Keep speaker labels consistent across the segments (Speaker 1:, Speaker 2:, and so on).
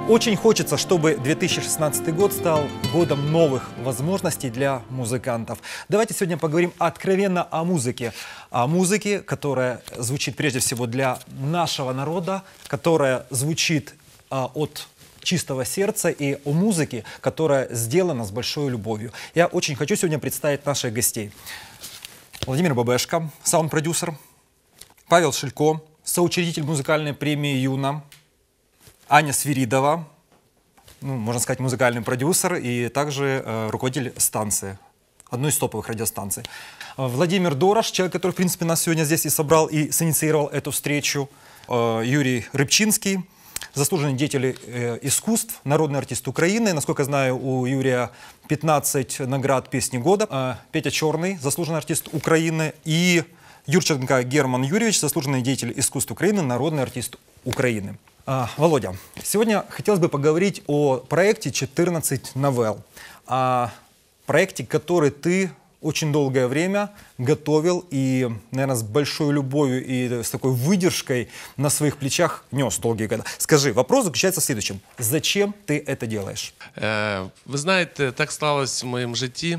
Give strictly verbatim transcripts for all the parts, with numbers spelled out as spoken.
Speaker 1: Очень хочется, чтобы две тысячи шестнадцатый год стал годом новых возможностей для музыкантов. Давайте сегодня поговорим откровенно о музыке. О музыке, которая звучит прежде всего для нашего народа, которая звучит а, от чистого сердца, и о музыке, которая сделана с большой любовью. Я очень хочу сегодня представить наших гостей. Владимир Бабешко, саунд-продюсер, Павел Шилько, соучредитель музыкальной премии «Юна», Аня Свиридова, ну, можно сказать, музыкальный продюсер и также э, руководитель станции, одной из топовых радиостанций. Владимир Дорош, человек, который, в принципе, нас сегодня здесь и собрал, и синициировал эту встречу. Э, Юрий Рыбчинский, заслуженный деятель э, искусств, народный артист Украины. Насколько я знаю, у Юрия пятнадцать наград песни года. Э, Петя Черный, заслуженный артист Украины. И Юрченко Герман Юрьевич, заслуженный деятель искусств Украины, народный артист Украины. А, Володя, сегодня хотелось бы поговорить о проекте четырнадцать новелл. О проекте, который ты очень долгое время готовил и, наверное, с большой любовью и с такой выдержкой на своих плечах нес долгие годы. Скажи, вопрос заключается в следующем. Зачем ты это делаешь?
Speaker 2: Ви знаєте, так сталося в моєму житті,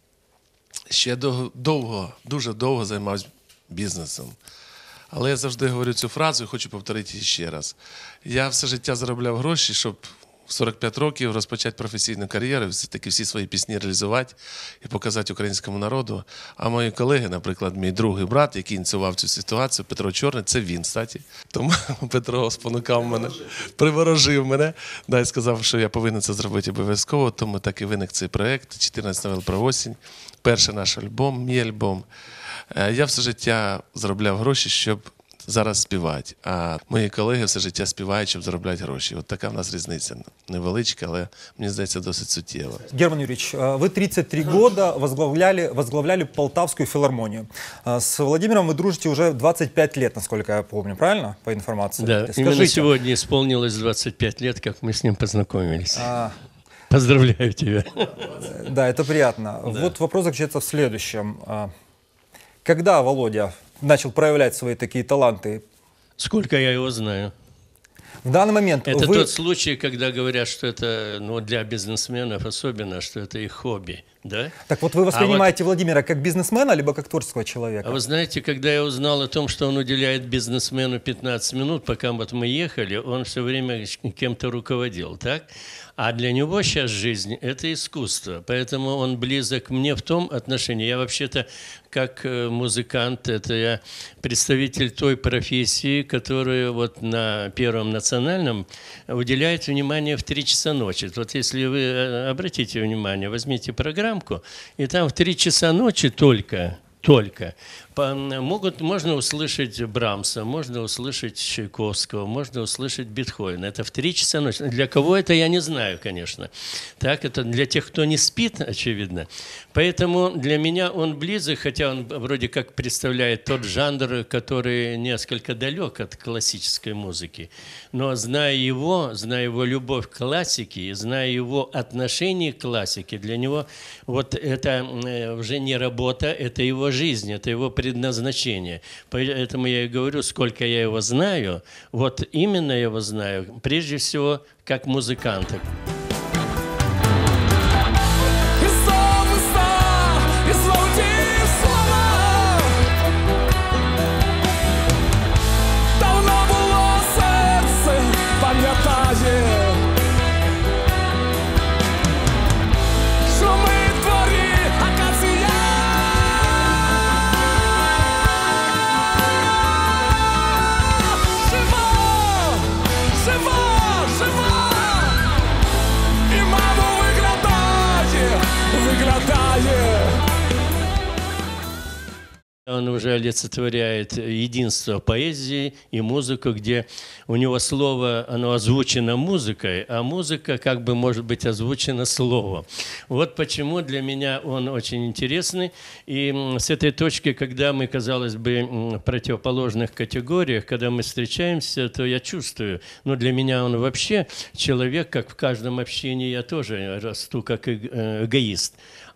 Speaker 2: що я довго, дуже довго займався бізнесом. Але я завжди говорю цю фразу і хочу повторити її ще раз. Я все життя заробляв гроші, щоб в сорок п'ять років розпочати професійну кар'єру, все-таки всі свої пісні реалізувати і показати українському народу. А мої колеги, наприклад, мій другий брат, який ініціював цю ситуацію, Петро Чорний, це він, кстати. Тому Петро спонукав мене, приворожив мене, да, і сказав, що я повинен це зробити обов'язково. Тому так і виник цей проєкт «чотирнадцять новел про осінь». Перший наш альбом, мій альбом. Я все життя заробляв гроші, щоб зараз співати. А мої колеги все життя співають, щоб заробляти гроші. От така в нас різниця. Невеличка, але, мені здається, досить суттєва.
Speaker 1: Герман Юрьевич, вы тридцать три года возглавляли, возглавляли Полтавскую филармонию. С Владимиром вы дружите уже двадцать пять лет, насколько я помню, правильно? По информации.
Speaker 3: Да,
Speaker 1: Скажите,
Speaker 3: именно сегодня исполнилось двадцать пять лет, как мы с ним познакомились. А... Поздравляю тебя.
Speaker 1: Да, это приятно. Да. Вот вопрос заключается в следующем. Когда Володя начал проявлять свои такие таланты?
Speaker 3: Сколько я его знаю.
Speaker 1: В данный момент
Speaker 3: это
Speaker 1: вы...
Speaker 3: тот случай, когда говорят, что это, ну, для бизнесменов особенно, что это их хобби, да?
Speaker 1: Так вот вы воспринимаете
Speaker 3: а вот...
Speaker 1: Владимира как бизнесмена, либо как творческого человека?
Speaker 3: А вы знаете, когда я узнал о том, что он уделяет бизнесмену пятнадцать минут, пока вот мы ехали, он все время кем-то руководил, так? А для него сейчас жизнь – это искусство, поэтому он близок мне в том отношении. Я вообще-то как музыкант, это я представитель той профессии, которую вот на Первом национальном уделяет внимание в три часа ночи. Вот если вы обратите внимание, возьмите программку, и там в три часа ночи только, только могут, можно услышать Брамса, можно услышать Чайковского, можно услышать Бетховена. Это в три часа ночи. Для кого это, я не знаю, конечно. Так, это для тех, кто не спит, очевидно. Поэтому для меня он близок, хотя он вроде как представляет тот жанр, который несколько далек от классической музыки. Но зная его, зная его любовь к классике, и зная его отношение к классике, для него вот это уже не работа, это его жизнь, это его предназначение. Поэтому я и говорю, сколько я его знаю, вот именно я его знаю, прежде всего, как музыканта. Он уже олицетворяет единство поэзии и музыку, где у него слово, оно озвучено музыкой, а музыка как бы может быть озвучена словом. Вот почему для меня он очень интересный. И с этой точки, когда мы, казалось бы, в противоположных категориях, когда мы встречаемся, то я чувствую, ну для меня он вообще человек, как в каждом общении я тоже расту как эгоист.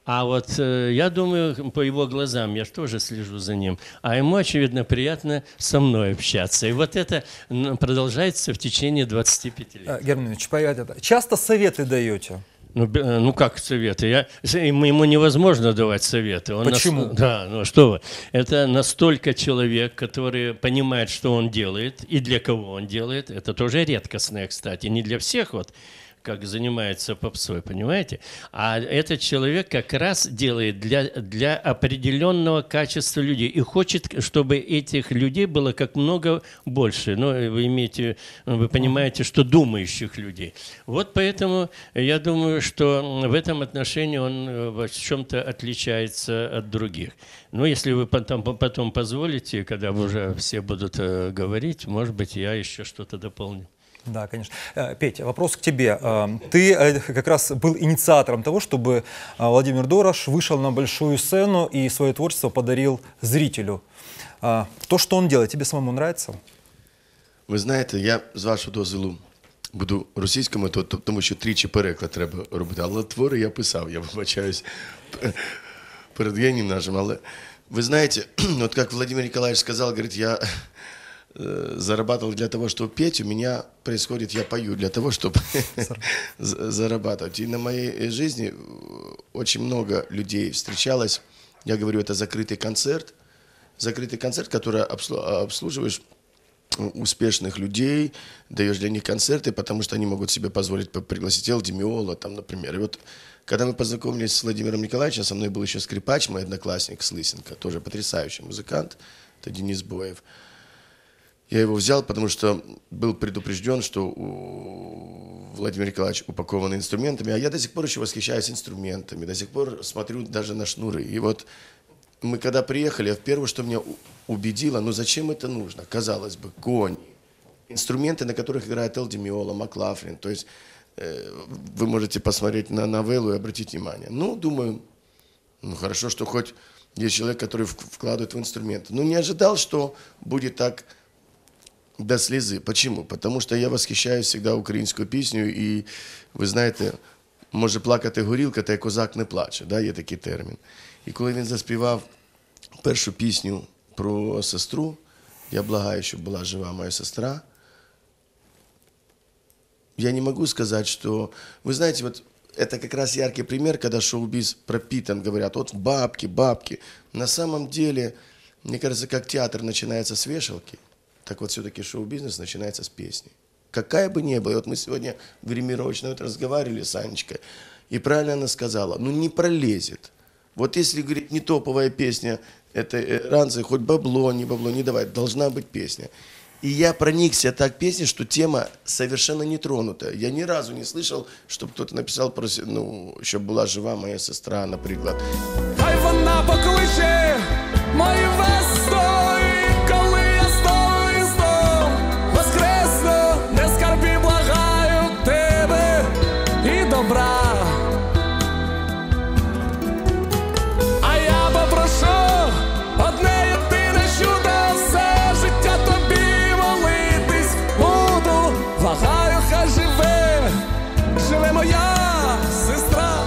Speaker 3: А вот э, я думаю, по его глазам, я ж тоже слежу за ним, а ему, очевидно, приятно со мной общаться. И вот это м, продолжается в течение двадцати пяти лет.
Speaker 1: Э, Герман Ильич, понятно. Часто советы даете?
Speaker 3: Ну, б- э, ну как советы? Я, с- ему ему невозможно давать советы. Он нас-
Speaker 1: Почему?
Speaker 3: да, ну что вы. Это настолько человек, который понимает, что он делает и для кого он делает. Это тоже редкостное, кстати. Не для всех вот, как занимается попсой, понимаете? А этот человек как раз делает для, для определенного качества людей и хочет, чтобы этих людей было как много больше. Ну, вы имеете, вы понимаете, что думающих людей. Вот поэтому я думаю, что в этом отношении он э, в чем-то отличается от других. Но если вы потом, потом позволите, когда уже все будут э, говорить, может быть, я еще что-то дополню.
Speaker 1: Да, конечно. Э, Петя, вопрос к тебе. Э, Ты э, как раз был инициатором того, чтобы э, Владимир Дорош вышел на большую сцену и свое творчество подарил зрителю. Э, То, что он делает, тебе самому нравится?
Speaker 4: Ви знаєте, я з вашого дозволу буду російському, то- то- тому що тричі переклад треба робити. Але твори я писав, я вибачаюсь перед генієм нашим. Але ви знаєте, от як Владимир Николаевич сказал, говорит, я э, зарабатывал для того, чтобы петь, у меня происходит, я пою для того, чтобы за- зарабатывать. И на моей жизни очень много людей встречалось. Я говорю, это закрытый концерт. Закрытый концерт, который обслу- обслуживаешь успешных людей, даешь для них концерты, потому что они могут себе позволить по- пригласить Эл Ди Миола, там, например. И вот когда мы познакомились с Владимиром Николаевичем, со мной был еще скрипач, мой одноклассник с Лысенко, тоже потрясающий музыкант, это Денис Боев. Я его взял, потому что был предупрежден, что у Владимир Николаевич упакован инструментами, а я до сих пор еще восхищаюсь инструментами, до сих пор смотрю даже на шнуры. И вот мы когда приехали, первое, что меня у- убедило, ну зачем это нужно? Казалось бы, кони, инструменты, на которых играет Эл Ди Миола, Маклафлин. То есть э, вы можете посмотреть на новеллу и обратить внимание. Ну, думаю, ну хорошо, что хоть есть человек, который в- вкладывает в инструменты. Но не ожидал, что будет так до слезы. Почему? Потому что я восхищаюсь всегда українською піснею, і ви знаєте, може плакати горілка, та й козак не плаче, да? Є такий термін. І коли він заспівав першу пісню про сестру, я благаю, щоб була жива моя сестра, я не могу сказать, что... Вы знаете, вот это как раз яркий пример, когда шоу-биз пропитан, говорят, вот бабки, бабки. На самом деле, мне кажется, как театр начинается с вешалки, так вот все-таки шоу-бизнес начинается с песни. Какая бы ни была. И вот мы сегодня гримировочно вот разговаривали с Анечкой, и правильно она сказала, ну не пролезет. Вот если, говорит, не топовая песня, это э, ранцы, хоть бабло, не бабло, не давай, должна быть песня. И я проникся так песней, что тема совершенно не тронута. Я ни разу не слышал, чтобы кто-то написал, про, се- ну, щоб була жива моя сестра, наприклад.
Speaker 5: Хай вона покличе мою весту, і коли я стою знов воскресну, не скарбі, благаю тебе і добра. А я попрошу одне єдине чудо, все життя тобі молитись буду. Благаю, хай живе, живе моя сестра.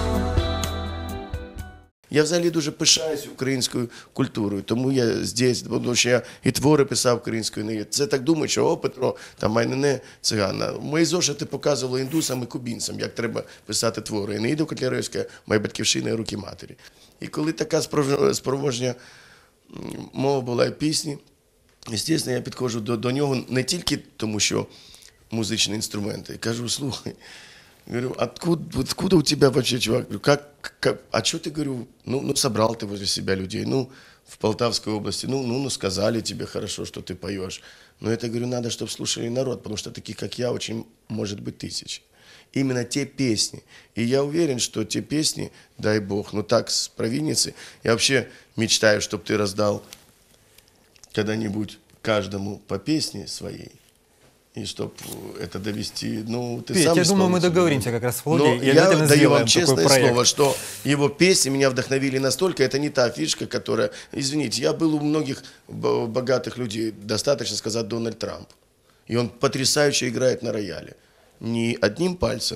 Speaker 4: Я взагалі дуже пишаюсь українською культурою, тому я здесь, тому що я і твори писав українською. Не це так думаю, що о, Петро, там майне цигана. Мої зошити показували індусам і кубінцям, як треба писати твори. І Неїда Котляревська, моя батьківщина і руки матері. І коли така спроможня- спроможня м, мова була і пісні, звісно, я підходжу до, до нього не тільки тому, що музичні інструменти. Кажу, слухай, говорю, откуда, откуда у тебя вообще, чувак? Говорю, как, как, а что ты, говорю, ну, ну, собрал ты возле себя людей, ну, в Полтавской области, ну, ну, ну, сказали тебе хорошо, что ты поешь. Но это, говорю, надо, чтобы слушали народ, потому что таких, как я, очень может быть тысячи. Именно те песни. И я уверен, что те песни, дай бог, ну так, с провинницы, я вообще мечтаю, чтобы ты раздал когда-нибудь каждому по песне своей. И чтобы это довести, ну, ты
Speaker 1: Петь,
Speaker 4: сам
Speaker 1: я думаю, мы
Speaker 4: исполнитель.
Speaker 1: договоримся как раз с
Speaker 4: Но
Speaker 1: Володей, и
Speaker 4: я
Speaker 1: обязательно
Speaker 4: даю
Speaker 1: сделаем
Speaker 4: вам
Speaker 1: такой
Speaker 4: честное
Speaker 1: проект.
Speaker 4: слово, что его песни меня вдохновили настолько, это не та фишка, которая... Извините, я был у многих б- богатых людей, достаточно сказать Дональд Трамп. И он потрясающе играет на рояле. Не одним пальцем,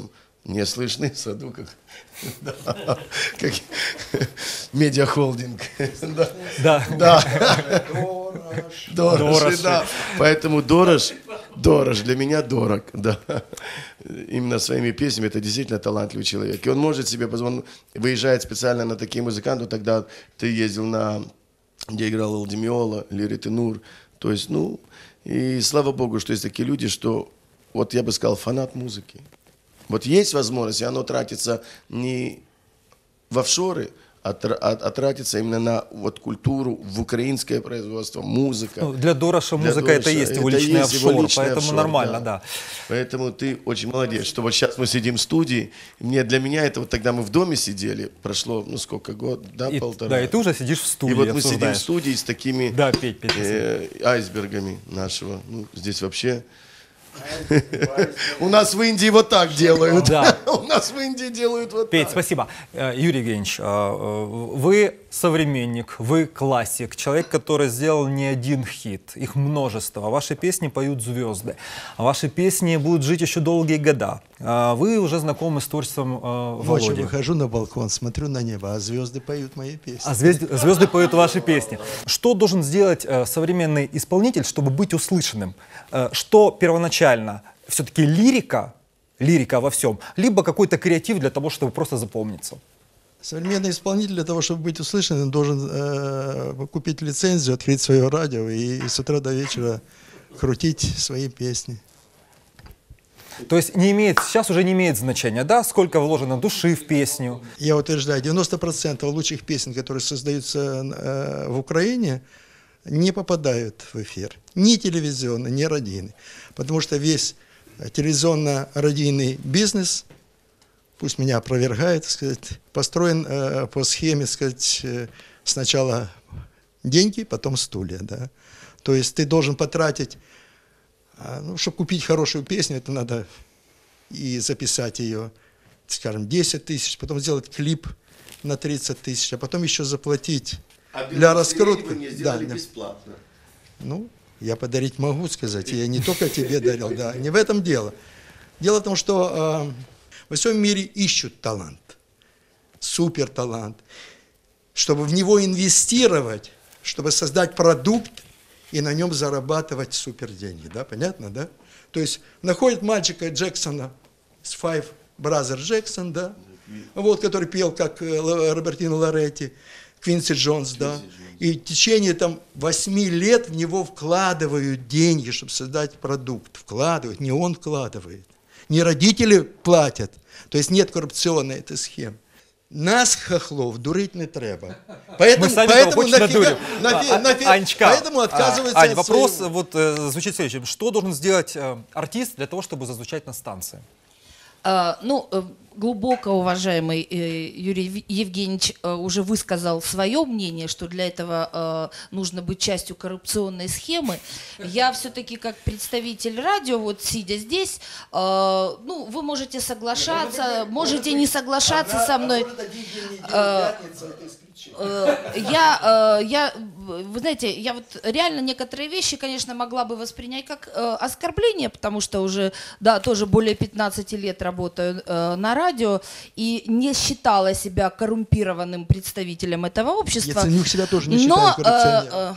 Speaker 4: Не слышны в саду, как, да, как медиахолдинг. Да.
Speaker 1: Да.
Speaker 4: Да. Дорож.
Speaker 1: Дорож.
Speaker 4: Да. Поэтому Дорож, Дорож для меня дорог. Да. Именно своими песнями это действительно талантливый человек. И он может себе позволить, выезжает специально на такие музыканты. Тогда ты ездил на, где играл Эл Ди Миола, Лири Тенур. То есть, ну, и слава богу, что есть такие люди, что, вот я бы сказал, фанат музыки. Вот есть возможность, и оно тратится не в офшоры, а, а, а тратится именно на вот культуру, в украинское производство, музыка.
Speaker 1: Ну, для Дороша
Speaker 4: Для
Speaker 1: музыка
Speaker 4: Дороша
Speaker 1: это есть его
Speaker 4: это
Speaker 1: личный
Speaker 4: есть его
Speaker 1: офшор,
Speaker 4: личный
Speaker 1: поэтому
Speaker 4: офшор,
Speaker 1: нормально, да.
Speaker 4: Поэтому ты очень молодец, что вот сейчас мы сидим в студии. Мне, для меня это вот тогда мы в доме сидели, прошло, ну сколько, год, да,
Speaker 1: И,
Speaker 4: полтора.
Speaker 1: да, и ты уже сидишь в студии,
Speaker 4: И вот мы сидим в
Speaker 1: обсуждаешь.
Speaker 4: студии с такими
Speaker 1: Да, Петь, Петь,
Speaker 4: э, айсбергами нашего. Ну, здесь вообще... У нас в Индии вот так делают.
Speaker 1: Да.
Speaker 4: У нас в Индии делают вот
Speaker 1: Петь,
Speaker 4: так.
Speaker 1: спасибо. Э, Юрий Евгеньевич, э, э, вы современник, вы классик, человек, который сделал не один хит, их множество. Ваши песни поют звезды, ваши песни будут жить еще долгие года. Э, Вы уже знакомы с творчеством э,
Speaker 6: Ночью
Speaker 1: Володи.
Speaker 6: выхожу на балкон, смотрю на небо, а звезды поют мои песни.
Speaker 1: А звезды, звезды поют ваши песни. Что должен сделать э, современный исполнитель, чтобы быть услышанным? Э, что первоначально? Все-таки лирика, лирика во всем, либо какой-то креатив для того, чтобы просто запомниться?
Speaker 6: Современный исполнитель для того, чтобы быть услышанным, должен э, купить лицензию, открыть свое радио и, и с утра до вечера крутить свои песни.
Speaker 1: То есть не имеет, сейчас уже не имеет значения, да, сколько вложено души в песню.
Speaker 6: Я утверждаю, девяносто процентов лучших песен, которые создаются э, в Украине, не попадают в эфир. Ни телевизионный, ни радийный. Потому что весь телевизионно-радийный бизнес, пусть меня опровергает, сказать, построен э, по схеме, сказать, э, сначала деньги, потом стулья. Да? То есть ты должен потратить, э, ну, чтобы купить хорошую песню, это надо и записать ее, скажем, десять тысяч, потом сделать клип на тридцать тысяч, а потом еще заплатить
Speaker 4: А
Speaker 6: для раскрутки.
Speaker 4: вы мне сделали
Speaker 6: Да,
Speaker 4: бесплатно.
Speaker 6: ну, я подарить могу сказать, я не только тебе дарил, да, не в этом дело. Дело в том, что э, во всем мире ищут талант, супер талант, чтобы в него инвестировать, чтобы создать продукт и на нем зарабатывать супер деньги, да, понятно, да? То есть находят мальчика Джексона с Five Brothers Jackson, да, вот, который пел как э, Робертино Лоретти, Квинси Джонс, да, и в течение там восьми лет в него вкладывают деньги, чтобы создать продукт, вкладывают, не он вкладывает, не родители платят, то есть нет коррупционной этой схемы. Нас, хохлов, дурить не треба. Поэтому,
Speaker 1: Мы сами
Speaker 6: поэтому
Speaker 1: того очень
Speaker 6: нафига,
Speaker 1: надурим.
Speaker 6: нафи-
Speaker 1: А,
Speaker 6: нафи-
Speaker 1: Анечка,
Speaker 6: поэтому отказывается
Speaker 1: а, Ань,
Speaker 6: от
Speaker 1: вопрос
Speaker 6: своего.
Speaker 1: вот, э, звучит следующим. Что должен сделать э, артист для того, чтобы зазвучать на станции?
Speaker 7: А, ну, э, глубоко уважаемый э, Юрий Ев- Евгеньевич э, уже высказал свое мнение, что для этого э, нужно быть частью коррупционной схемы. Я все-таки как представитель радио, вот сидя здесь, э, ну, вы можете соглашаться, можете не соглашаться со мной. Э, э, Я, э, я, вы знаете, я вот реально некоторые вещи, конечно, могла бы воспринять как э, оскорбление, потому что уже, да, тоже более пятнадцати лет работаю э, на радио и не считала себя коррумпированным представителем этого общества.
Speaker 6: Яценюк себя тоже не
Speaker 7: Но,
Speaker 6: считает коррупционером.
Speaker 7: э,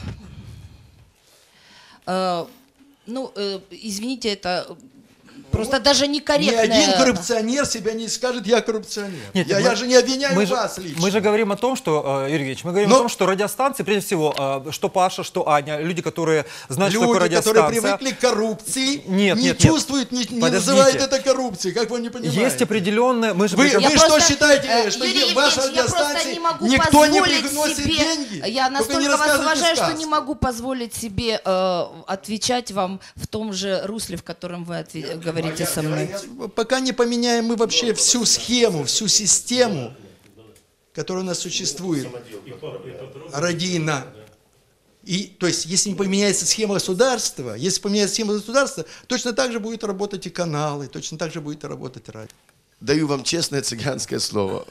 Speaker 7: э, э, ну, э, извините, это просто даже
Speaker 6: Ни
Speaker 7: некорректное.
Speaker 6: один коррупционер себя не скажет, я коррупционер.
Speaker 1: Нет,
Speaker 6: я,
Speaker 1: мы-
Speaker 6: я же не обвиняю
Speaker 1: мы же,
Speaker 6: вас лично.
Speaker 1: мы же говорим о том, что, э, Юрий Евгеньевич, мы говорим
Speaker 6: Но-
Speaker 1: о том, что радиостанции, прежде всего, э, что Паша, что Аня, люди, которые знают, что такое
Speaker 6: Люди,
Speaker 1: радиостанция.
Speaker 6: которые привыкли к коррупции,
Speaker 1: Нет,
Speaker 6: не
Speaker 1: нет, нет.
Speaker 6: чувствуют, не, не
Speaker 1: Подождите.
Speaker 6: называют это коррупцией. Как вы не понимаете?
Speaker 1: Есть определенные... Мы же
Speaker 6: Вы,
Speaker 1: говорим-
Speaker 6: вы
Speaker 7: Я
Speaker 6: что
Speaker 7: просто,
Speaker 6: считаете,
Speaker 7: э,
Speaker 6: что
Speaker 7: Юрий
Speaker 6: е- ваши
Speaker 7: Евгеньевич, я просто
Speaker 6: радиостанции
Speaker 7: не могу
Speaker 6: никто не
Speaker 7: позволить
Speaker 6: приносит
Speaker 7: себе,
Speaker 6: деньги?
Speaker 7: я
Speaker 6: Только не
Speaker 7: настолько вас
Speaker 6: рассказывайте
Speaker 7: уважаю, что
Speaker 6: сказки.
Speaker 7: не могу позволить себе э, отвечать вам в том же русле, в котором вы отве- говорите со мной.
Speaker 6: Пока не поменяем мы вообще всю схему, всю систему, которая у нас существует, радийно. И, то есть, если не поменяется схема государства, если поменяется схема государства, точно так же будут работать и каналы, точно так же будет работать радио.
Speaker 4: Даю вам честное цыганское слово.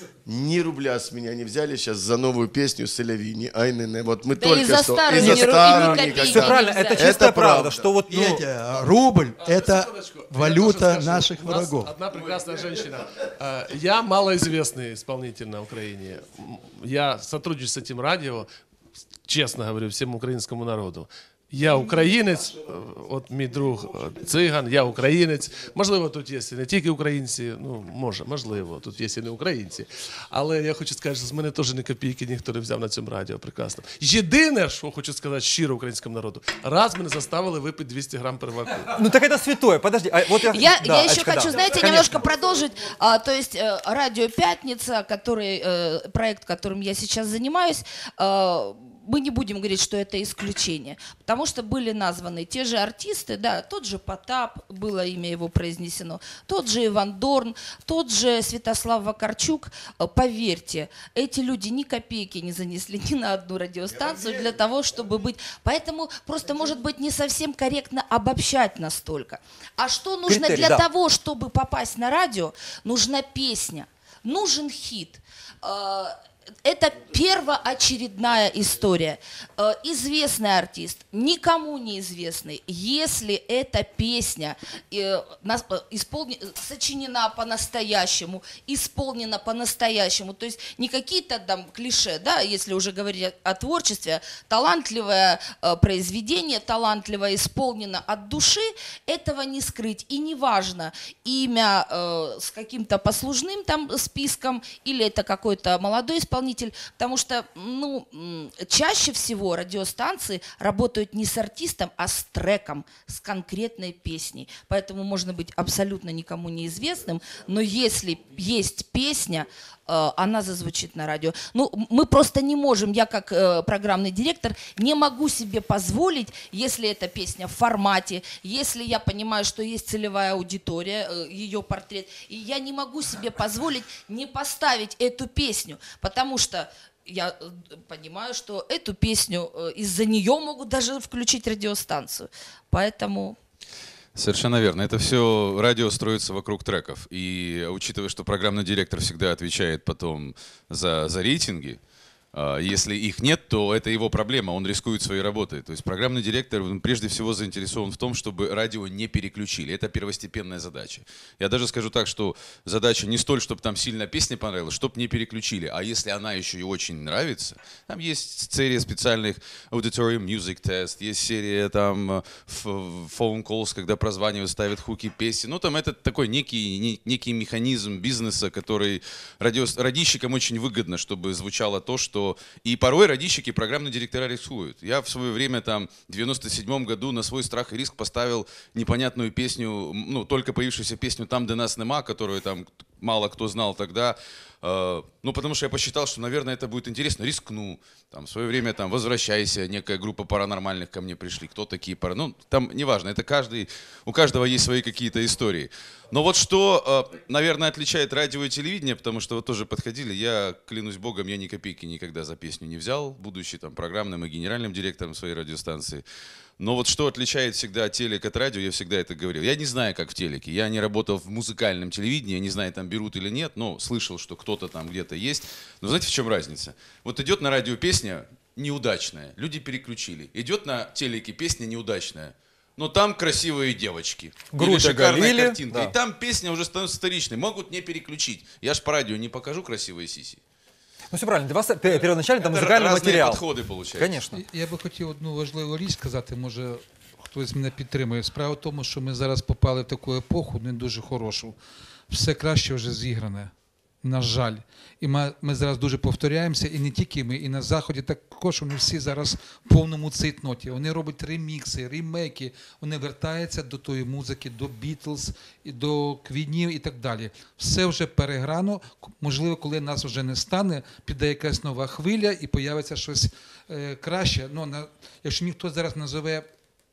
Speaker 4: Ни рубля с меня не взяли сейчас за новую песню «Селяви», ни «Ай, не, не». Вот мы
Speaker 7: Да
Speaker 4: только
Speaker 7: и за
Speaker 4: что...
Speaker 7: старую
Speaker 4: и
Speaker 7: ни
Speaker 4: за
Speaker 7: ру- и
Speaker 4: старую
Speaker 7: ни копейки
Speaker 4: никогда.
Speaker 1: Все правильно,
Speaker 7: не
Speaker 1: это
Speaker 7: взяли.
Speaker 1: чистая
Speaker 4: Это
Speaker 1: правда,
Speaker 4: правда.
Speaker 1: что вот, ну,
Speaker 6: Видите, а рубль – это
Speaker 2: Секундочку. Я
Speaker 6: валюта
Speaker 2: тоже скажу,
Speaker 6: наших
Speaker 2: у нас
Speaker 6: врагов.
Speaker 2: Одна прекрасная женщина. Э, Я малоизвестный исполнитель на Украине. М, Я сотрудничаю с этим радио, честно говорю, всему українському народу. Я українець, е, от мій друг е, циган, я українець. Можливо, тут є і не тільки українці, ну, може, можливо, тут є і не українці. Але я хочу сказати, що з мене теж ні копійки ніхто не взяв на цьому радіо, прекрасно. Єдине, що хочу сказати щиро українському народу, раз мене заставили випити двісті грам перваку.
Speaker 1: ну так это святое, подожди. А вот я,
Speaker 7: Я,
Speaker 1: да,
Speaker 7: я еще
Speaker 1: Ачка,
Speaker 7: хочу,
Speaker 1: да.
Speaker 7: знаете,
Speaker 1: Конечно.
Speaker 7: немножко продолжить. А, то есть э, радио «Пятница», который, э, проект, которым я сейчас занимаюсь, э, мы не будем говорить, что это исключение, потому что были названы те же артисты, да, тот же Потап, было имя его произнесено, тот же Иван Дорн, тот же Святослав Вакарчук. Э, Поверьте, эти люди ни копейки не занесли ни на одну радиостанцию для того, чтобы быть... Поэтому просто, может быть, не совсем корректно обобщать настолько. А что нужно
Speaker 1: Критерий,
Speaker 7: для
Speaker 1: да.
Speaker 7: того, чтобы попасть на радио? Нужна песня, нужен хит. Э, Это первоочередная история. Э, Известный артист, никому не известный, если эта песня э, нас- э, исполни- сочинена по-настоящему, исполнена по-настоящему, то есть не какие-то там клише, да, если уже говорить о творчестве, талантливое э, произведение, талантливо исполнено от души, этого не скрыть. И неважно, имя э, с каким-то послужным там списком или это какой-то молодой исполнитель, потому что, ну, м, чаще всего радиостанции работают не с артистом, а с треком, с конкретной песней. Поэтому можно быть абсолютно никому неизвестным, но если есть песня, э, она зазвучит на радио. Ну, м- мы просто не можем, я как э, программный директор, не могу себе позволить, если эта песня в формате, если я понимаю, что есть целевая аудитория, э, ее портрет, и я не могу себе позволить не поставить эту песню, потому что я э, понимаю, что эту песню, э, из-за нее могут даже включить радиостанцию. Поэтому...
Speaker 8: Совершенно верно. Это все радио строится вокруг треков. И учитывая, что программный директор всегда отвечает потом за, за рейтинги, а, если их нет, то это его проблема, он рискует своей работой. То есть программный директор он прежде всего заинтересован в том, чтобы радио не переключили. Это первостепенная задача. Я даже скажу так, что задача не столь, чтобы там сильно песня понравилась, чтобы не переключили. А если она еще и очень нравится, там есть серия специальных Auditorium Music Test, есть серия там э, ф- phone calls, когда прозванивают, ставят хуки песен. Ну там это такой некий, не- некий механизм бизнеса, который радио, радищикам очень выгодно, чтобы звучало то, что... И порой радищики, программные директора рискуют. Я в свое время там в девяносто седьмом году на свой страх и риск поставил непонятную песню, ну только появившуюся песню «Там, где нас нема», которую там мало кто знал тогда. Э, Ну, потому что я посчитал, что, наверное, это будет интересно. Рискну. Там, в свое время там «Возвращайся», некая группа паранормальных ко мне пришли. Кто такие пара? Ну, там неважно. Это каждый, у каждого есть свои какие-то истории. Но вот что, э, наверное, отличает радио и телевидение, потому что вы тоже подходили, я, клянусь богом, я ни копейки никогда за песню не взял, будучи там программным и генеральным директором своей радиостанции. Но вот что отличает всегда телек от радио, я всегда это говорил. Я не знаю, как в телеке. Я не работал в музыкальном телевидении, я не знаю, там берут или нет, но слышал, что кто-то там где-то есть. Но знаете, в чем разница? Вот идет на радио песня неудачная, люди переключили. Идет на телеке песня неудачная, но там красивые девочки.
Speaker 1: Грудь
Speaker 8: или шикарная
Speaker 1: оголили,
Speaker 8: картинка.
Speaker 1: да.
Speaker 8: И там песня уже становится вторичной. Могут не переключить. Я ж по радио не покажу красивые сиси.
Speaker 1: Ну все правильно, для вас пе- первоначально это
Speaker 8: Это
Speaker 1: музыкальный
Speaker 8: разные
Speaker 1: материал.
Speaker 8: подходы получаются.
Speaker 1: Конечно.
Speaker 9: Я би хотів одну важливу річ сказати, може хтось мене підтримує. Справа в тому, що ми зараз попали в таку епоху, не дуже хорошу. Все краще вже зігране, на жаль. І ми, ми зараз дуже повторяємося, і не тільки ми, і на Заході також вони всі зараз в повному цейтноті. Вони роблять ремікси, ремейки, вони вертаються до тої музики, до Бітлз, і до Квінів і так далі. Все вже переграно, можливо, коли нас вже не стане, піде якась нова хвиля і появиться щось е, краще. Ну, на, якщо мені хтось зараз назове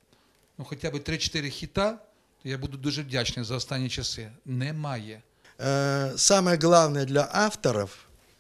Speaker 9: ну, хоча б три-чотири хіта, то я буду дуже вдячний за останні часи. Немає.
Speaker 6: Э, Самое главное для авторов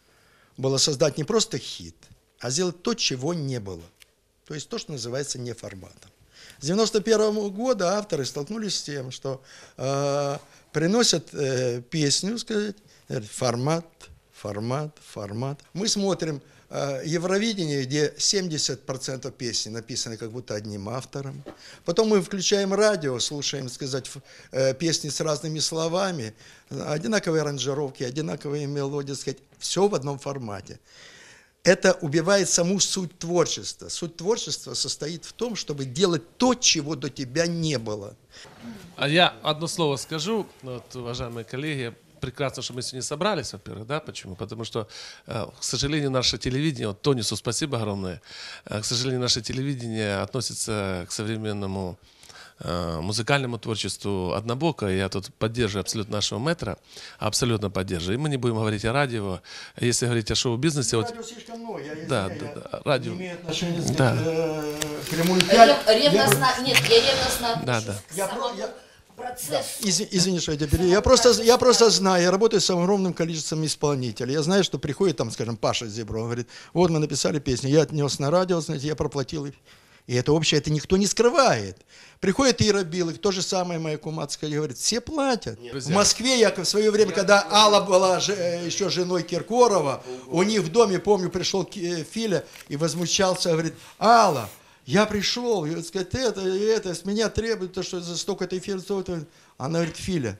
Speaker 6: было создать не просто хит, а сделать то, чего не было. То есть то, что называется неформатом. С девяносто первого года авторы столкнулись с тем, что э, приносят э, песню, сказать, говорят, формат, формат, формат. Мы смотрим э, Евровидение, где семьдесят процентов песен написаны как будто одним автором. Потом мы включаем радио, слушаем, сказать, ф- э, песни с разными словами, одинаковые аранжировки, одинаковые мелодии, сказать, все в одном формате. Это убивает саму суть творчества. Суть творчества состоит в том, чтобы делать то, чего до тебя не было.
Speaker 2: А я одно слово скажу, вот, уважаемые коллеги, прекрасно, что мы сегодня собрались, во-первых, да, почему? Потому что, э, к сожалению, наше телевидение, вот Тонису спасибо огромное, э, к сожалению, наше телевидение относится к современному э, музыкальному творчеству однобоко. Я тут поддерживаю абсолютно нашего мэтра, абсолютно поддерживаю. И мы не будем говорить о радио, если говорить о шоу-бизнесе. Вот,
Speaker 6: Радио слишком много, я,
Speaker 2: да,
Speaker 6: я,
Speaker 2: да,
Speaker 6: я
Speaker 2: да, радио.
Speaker 6: не имею отношения с
Speaker 2: Да.
Speaker 6: э, прямую пять.
Speaker 7: Рев- ревностно, нет, я ревностно
Speaker 2: Да,
Speaker 7: отношусь
Speaker 2: да.
Speaker 7: к
Speaker 6: Я
Speaker 7: самому
Speaker 6: про- я-
Speaker 7: процессу.
Speaker 6: Изв- Извини, что я тебя перебью. Я просто, я просто знаю, я работаю с огромным количеством исполнителей. Я знаю, что приходит там, скажем, Паша Зебро, он говорит, вот мы написали песню, я отнес на радио, знаете, я проплатил их. И это общее, это никто не скрывает. Приходит Ира Билых, то же самое моя кумацкая, говорит, все платят. В Москве я в свое время, когда Алла была же- э, еще женой Киркорова, у них в доме, помню, пришел Ки- э, Филя и возмущался, говорит, Алла, я пришел, и, сказать, это, и это, с меня требуют, то, что за столько-то эфиров, столько-то». Она говорит, Филя,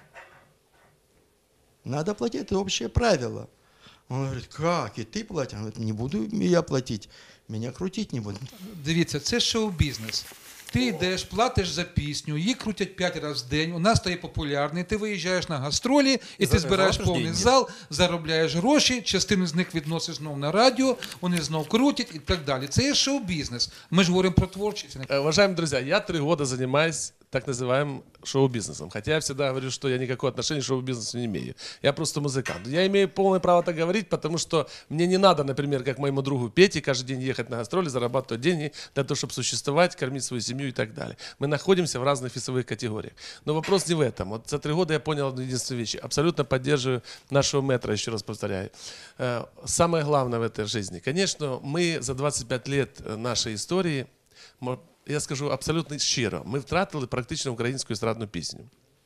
Speaker 6: надо платить, это общее правило. Он говорит, как, и ты платишь? Он говорит, не буду я платить, меня крутить не будут.
Speaker 9: Дивіться, це шоу-бізнес. Ти йдеш, платиш за пісню, її крутять п'ять разів в день, у нас стає популярний, ти виїжджаєш на гастролі, і ти збираєш
Speaker 1: заробляєш
Speaker 9: повний
Speaker 1: деньги.
Speaker 9: зал, заробляєш гроші, частину з них відносиш знов на радіо, вони знов крутять і так далі. Це є шоу-бізнес. Ми ж говоримо про творчість.
Speaker 2: Э, Уважаемые друзья, я три года занимаюсь так называемым шоу-бизнесом. Хотя я всегда говорю, что я никакого отношения к шоу-бизнесу не имею. Я просто музыкант. Я имею полное право так говорить, потому что мне не надо, например, как моему другу Пете, каждый день ехать на гастроли, зарабатывать деньги для того, чтобы существовать, кормить свою семью и так далее. Мы находимся в разных весовых категориях. Но вопрос не в этом. Вот за три года я понял одну единственную вещь. Абсолютно поддерживаю нашего мэтра, еще раз повторяю. Э, Самое главное в этой жизни. Конечно, мы за двадцять п'ять лет нашей истории, мо- я скажу абсолютно щиро, ми втратили практично українську естрадну пісню.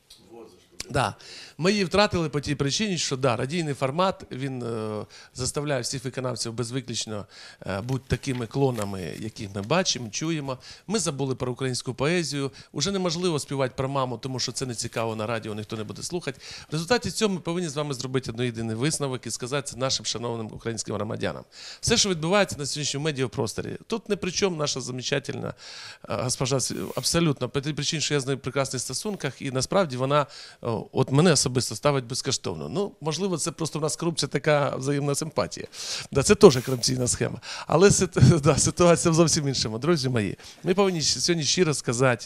Speaker 2: Да. Ми її втратили по тій причині, що да, радійний формат, він е, заставляє всіх виконавців безвиключно е, бути такими клонами, яких ми бачимо, чуємо. Ми забули про українську поезію. Уже неможливо співати про маму, тому що це не цікаво на радіо, ніхто не буде слухати. В результаті цього ми повинні з вами зробити одноєдиний висновок і сказати це нашим шановним українським громадянам. Все, що відбувається на сьогоднішньому медіапросторі, тут не при чому наша замечательна е, госпожа, Сві- абсолютно, по тій причині, що я з нею в прекрасних стосунках, і насправді вона о, от мене особисто ставить безкоштовно. Ну, можливо, це просто в нас корупція така взаємна симпатія. Да, це теж корупційна схема. Але ситу- да, ситуація в зовсім іншому. Друзі мої, ми повинні сьогодні щиро сказати,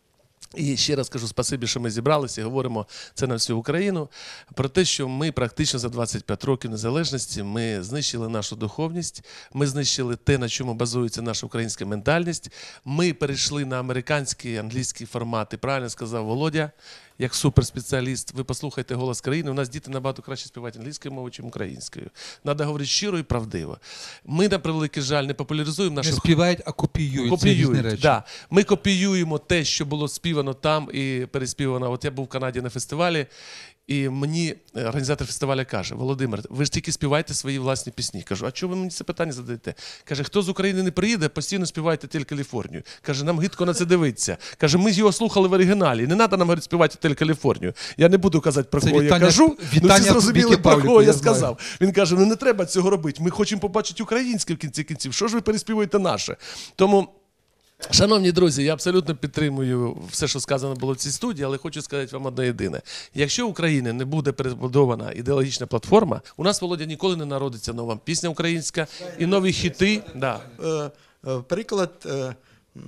Speaker 2: і ще раз кажу спасибі, що ми зібралися і говоримо це на всю Україну, про те, що ми практично за двадцять п'ять років незалежності ми знищили нашу духовність, ми знищили те, на чому базується наша українська ментальність, ми перейшли на американський, англійський формат, і правильно сказав Володя, як суперспеціаліст, ви послухайте «Голос країни», у нас діти набагато краще співають англійською мовою, ніж українською. Треба говорити щиро і правдиво. Ми, на превеликий жаль, не популяризуємо
Speaker 9: Не
Speaker 2: нашу
Speaker 9: співають, а копіюють. Це різні
Speaker 2: Копіюють,
Speaker 9: речі.
Speaker 2: да. Ми копіюємо те, що було співано там і переспівано. От я був в Канаді на фестивалі, і мені організатор фестивалю каже: Володимир, ви ж тільки співайте свої власні пісні. Кажу, а чого ви мені це питання задаєте? Каже, хто з України не приїде, постійно співайте «Отель Каліфорнію». Каже, нам гидко на це дивитися. Каже, ми його слухали в оригіналі. Не треба нам говорити співати «Отель Каліфорнію». Я не буду казати, про
Speaker 9: Це
Speaker 2: кого я
Speaker 9: вітання-
Speaker 2: кажу. Ну,
Speaker 9: вітання
Speaker 2: всі зрозуміли,
Speaker 9: Вікі
Speaker 2: про
Speaker 9: Павліку,
Speaker 2: кого я
Speaker 9: я знаю.
Speaker 2: сказав. Він каже, ну не треба цього робити. Ми хочемо побачити українське в кінці кінців. Що ж ви переспівуєте наше? Тому, шановні друзі, я абсолютно підтримую все, що сказано було в цій студії, але хочу сказати вам одне єдине. Якщо в Україні не буде перебудована ідеологічна платформа, у нас, Володя, ніколи не народиться нова пісня українська і нові хіти. Да.
Speaker 6: Е, е, Приклад е, м,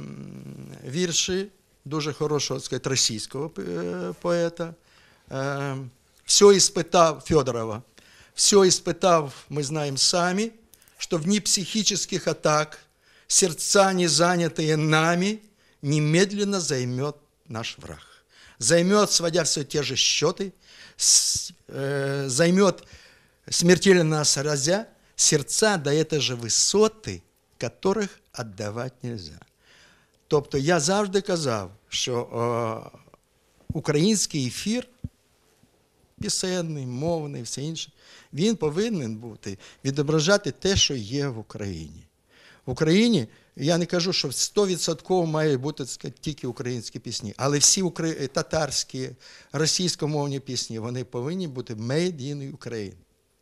Speaker 6: вірші дуже хорошого, так сказати, російського е, поета. Е, Все испытав Федорова. Все испытав, мы знаем сами, что в дни психических атак сердца, не занятые нами, немедленно займет наш враг. Займет, сводя все те же счеты, с- э, займет, смертельно нас разя, сердца до этой же висоти, которых отдавать нельзя. Тобто я завжди казав, що е, український ефір пісенний, мовний, все інше, він повинен бути, відображати те, що є в Україні. В Україні, я не кажу, що сто відсотків має бути, так сказати, тільки українські пісні, але всі укра... татарські, російськомовні пісні, вони повинні бути made in Ukraine.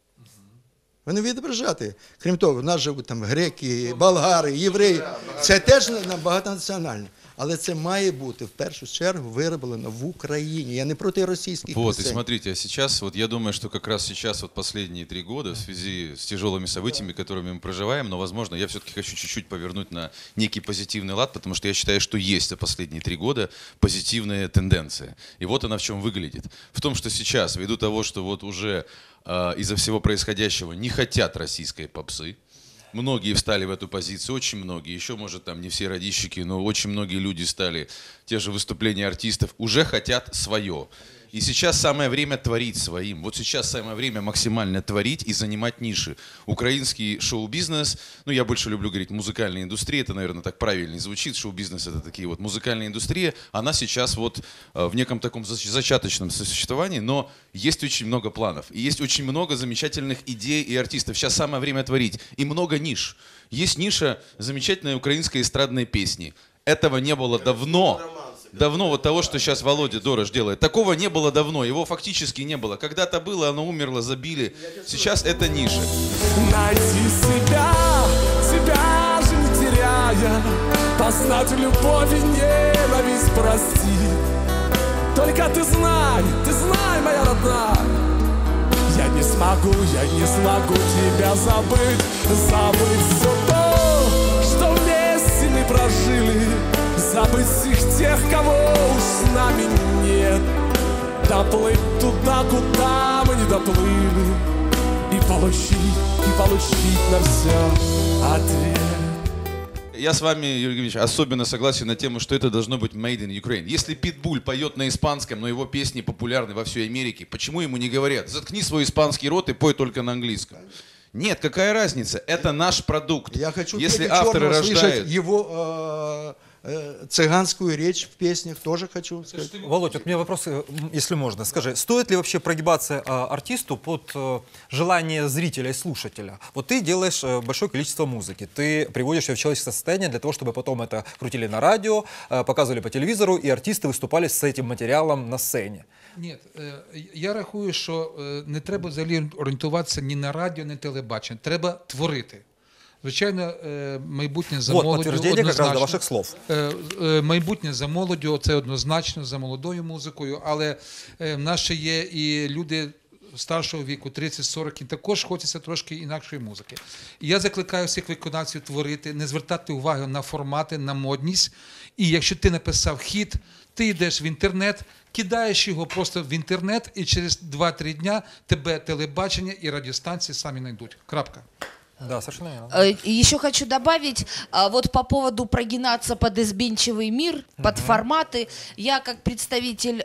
Speaker 6: Вони відображати. Крім того, в нас живуть там греки, болгари, євреї. Це теж багатонаціональне. Але це має бути в першу чергу вироблено в Украине. Я не против российских
Speaker 8: Вот,
Speaker 6: песен.
Speaker 8: и смотрите, а сейчас, вот я думаю, что как раз сейчас, вот последние три года, в связи с тяжелыми событиями, которыми мы проживаем, но, возможно, я все-таки хочу чуть-чуть повернуть на некий позитивный лад, потому что я считаю, что есть за последние три года позитивная тенденция. И вот она в чем выглядит. В том, что сейчас, ввиду того, что вот уже э, из-за всего происходящего не хотят российской попсы, многие встали в эту позицию, очень многие, еще, может, там не все радищики, но очень многие люди стали, те же выступления артистов, уже хотят свое. И сейчас самое время творить своим. Вот сейчас самое время максимально творить и занимать ниши. Украинский шоу-бизнес, ну я больше люблю говорить музыкальная индустрия, это, наверное, так правильнее звучит, шоу-бизнес это такие вот музыкальная индустрия, она сейчас вот в неком таком зачаточном существовании, но есть очень много планов, и есть очень много замечательных идей и артистов. Сейчас самое время творить, и много ниш. Есть ниша замечательной украинской эстрадной песни. Этого не было давно. Давно вот того, что сейчас Володя Дорож делает. Такого не было давно, его фактически не было. Когда-то было, оно умерло, забили. Сейчас это ниша.
Speaker 5: Найти себя, себя же не теряя, познать любовь и ненависть простить. Только ты знай, ты знай, моя родная, я не смогу, я не смогу тебя забыть, забыть все то, что вместе мы прожили. Забыть всех тех, кого уж с нами нет. Доплыть туда, куда мы не доплыли, и получить, и получить на все ответ.
Speaker 8: Я с вами, Юрий Евгеньевич, особенно согласен на тему, что это должно быть made in Ukraine. Если Питбуль поет на испанском, но его песни популярны во всей Америке, почему ему не говорят: заткни свой испанский рот и пой только на английском? Нет, какая разница? Это наш продукт.
Speaker 6: Я хочу
Speaker 8: Если
Speaker 6: Петю
Speaker 8: авторы
Speaker 6: Черного
Speaker 8: рождают...
Speaker 6: слышать его э, э, цыганскую речь в песнях, тоже хочу сказать.
Speaker 1: Володь, вот у меня вопрос, э, если можно. Скажи, стоит ли вообще прогибаться э, артисту под э, желание зрителя и слушателя? Вот ты делаешь э, большое количество музыки, ты приводишь ее в человеческое состояние для того, чтобы потом это крутили на радио, э, показывали по телевизору, и артисты выступали с этим материалом на сцене.
Speaker 9: Ні, я рахую, що не треба взагалі орієнтуватися ні на радіо, ні на телебачення. Треба творити. Звичайно, майбутнє за
Speaker 1: вот,
Speaker 9: молоддю
Speaker 1: подтверждение как раз до ваших слов.
Speaker 9: Майбутнє за молоддю, це однозначно, за молодою музикою, але в нас ще є і люди старшого віку, тридцять сорок, і також хочеться трошки інакшої музики. І я закликаю всіх виконавців творити, не звертати увагу на формати, на модність. І якщо ти написав хіт, ти йдеш в інтернет, кидаєш його просто в інтернет, і через два-три дня тебе телебачення і радіостанції самі знайдуть. Крапка.
Speaker 1: Да, совершенно верно.
Speaker 7: Еще хочу добавить, вот по поводу прогинаться под изменчивый мир, под uh-huh. форматы. Я как представитель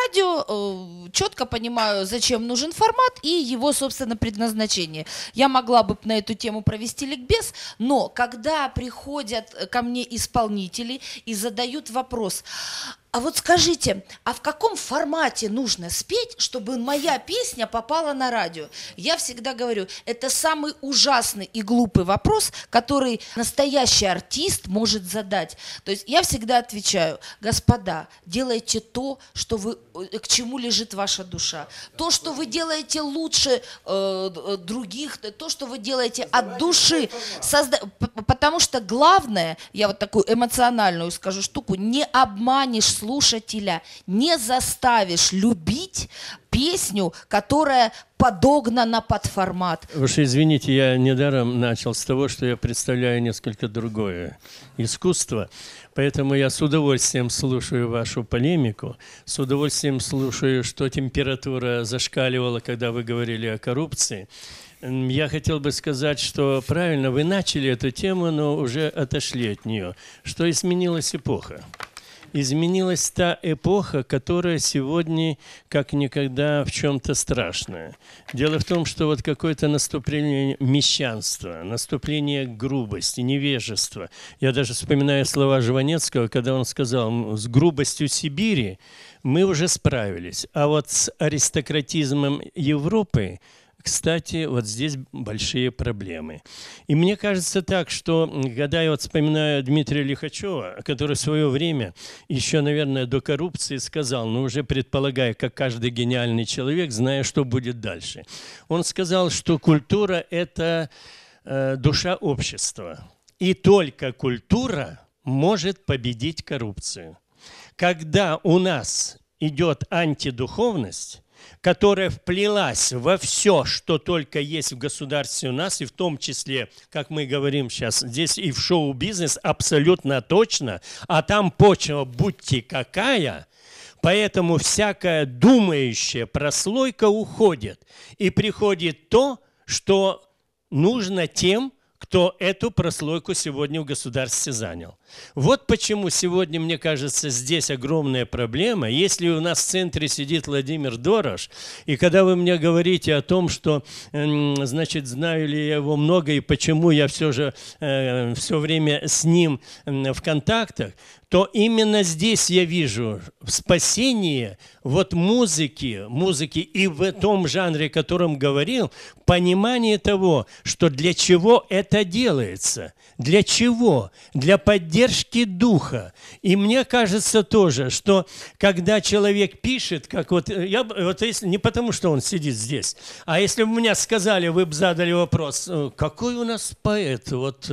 Speaker 7: радио четко понимаю, зачем нужен формат и его, собственно, предназначение. Я могла бы на эту тему провести ликбез, но когда приходят ко мне исполнители и задают вопрос: а вот скажите, а в каком формате нужно спеть, чтобы моя песня попала на радио? Я всегда говорю, это самый ужасный и глупый вопрос, который настоящий артист может задать. То есть я всегда отвечаю: господа, делайте то, что вы, к чему лежит ваша душа. То, что вы делаете лучше э, других, то, что вы делаете от души. Созда... Потому что главное, я вот такую эмоциональную скажу штуку, не обманешь слушателя, не заставишь любить песню, которая подогнана под формат.
Speaker 3: Вы же извините, я недаром начал с того, что я представляю несколько другое искусство, поэтому я с удовольствием слушаю вашу полемику, с удовольствием слушаю, что температура зашкаливала, когда вы говорили о коррупции. Я хотел бы сказать, что правильно вы начали эту тему, но уже отошли от нее, что изменилась эпоха. Изменилась та эпоха, которая сегодня как никогда в чем-то страшная. Дело в том, что вот какое-то наступление мещанства, наступление грубости, невежества. Я даже вспоминаю слова Жванецкого, когда он сказал: с грубостью Сибири мы уже справились. А вот с аристократизмом Европы, кстати, вот здесь большие проблемы. И мне кажется так, что когда я вот вспоминаю Дмитрия Лихачева, который в свое время, еще, наверное, до коррупции сказал, ну уже предполагая, как каждый гениальный человек, зная, что будет дальше. Он сказал, что культура – это э, душа общества. И только культура может победить коррупцию. Когда у нас идет антидуховность, которая вплелась во все, что только есть в государстве у нас, и в том числе, как мы говорим сейчас, здесь и в шоу-бизнес абсолютно точно, а там почва будьте какая, поэтому всякая думающая прослойка уходит, и приходит то, что нужно тем, кто эту прослойку сегодня в государстве занял. Вот почему сегодня, мне кажется, здесь огромная проблема. Если у нас в центре сидит Владимир Дорош, и когда вы мне говорите о том, что, значит, знаю ли я его много, и почему я все же э, все время с ним в контактах, то именно здесь я вижу спасение вот музыки, музыки и в том жанре, о котором говорил, понимание того, что для чего это делается, для чего, для поддержки духа. И мне кажется тоже, что когда человек пишет, как вот, я, вот если, не потому, что он сидит здесь, а если бы мне сказали, вы бы задали вопрос, какой у нас поэт вот,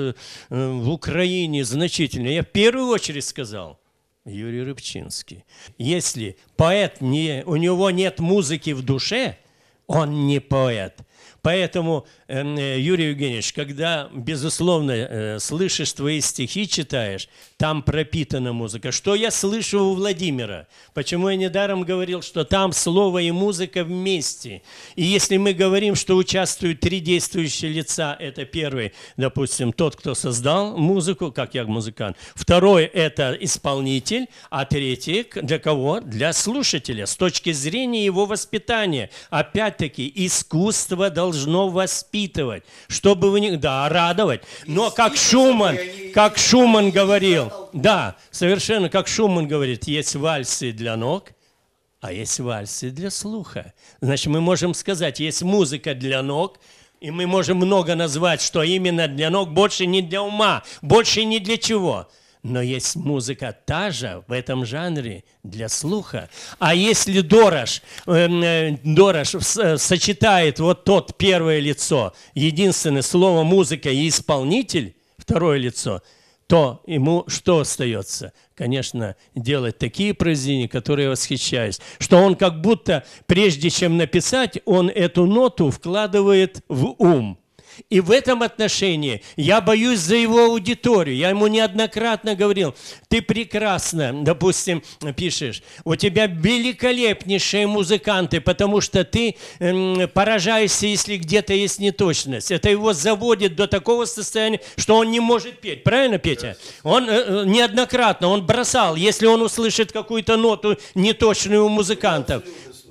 Speaker 3: в Украине значительный, я в первую очередь сказал, Юрий Рыбчинский. Если поэт, не, у него нет музыки в душе, он не поэт. Поэтому, э, Юрий Евгеньевич, когда, безусловно, э, слышишь твои стихи, читаешь, там пропитана музыка. Что я слышу у Владимира? Почему я недаром говорил, что там слово и музыка вместе. И если мы говорим, что участвуют три действующие лица, это первый, допустим, тот, кто создал музыку, как я музыкант. Второй – это исполнитель, а третий – для кого? Для слушателя, с точки зрения его воспитания. Опять-таки, искусство должно должно воспитывать, чтобы вы не... Да, радовать. Но как Шуман, как Шуман говорил, да, совершенно как Шуман говорит, есть вальсы для ног, а есть вальсы для слуха. Значит, мы можем сказать, есть музыка для ног, и мы можем много назвать, что именно для ног, больше не для ума, больше не для чего. Но есть музыка та же в этом жанре для слуха. А если Дорош, э, Дорош сочетает вот тот первое лицо, единственное слово музыка и исполнитель, второе лицо, то ему что остается? Конечно, делать такие произведения, которые я восхищаюсь, что он как будто, прежде чем написать, он эту ноту вкладывает в ум. И в этом отношении я боюсь за его аудиторию. Я ему неоднократно говорил, ты прекрасно, допустим, пишешь, у тебя великолепнейшие музыканты, потому что ты эм, поражаешься, если где-то есть неточность. Это его заводит до такого состояния, что он не может петь. Правильно, Петя? Он э, неоднократно, он бросал, если он услышит какую-то ноту неточную у музыкантов.